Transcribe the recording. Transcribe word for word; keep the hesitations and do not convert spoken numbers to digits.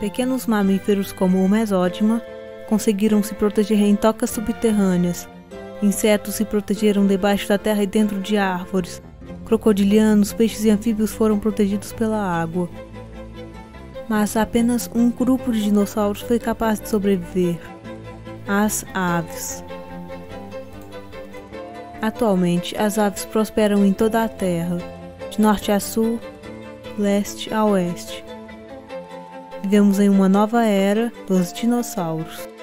Pequenos mamíferos como o Mesodma conseguiram se proteger em tocas subterrâneas. Insetos se protegeram debaixo da terra e dentro de árvores. Crocodilianos, peixes e anfíbios foram protegidos pela água. Mas apenas um grupo de dinossauros foi capaz de sobreviver: as aves. Atualmente, as aves prosperam em toda a Terra, de norte a sul, leste a oeste. Vivemos em uma nova era dos dinossauros.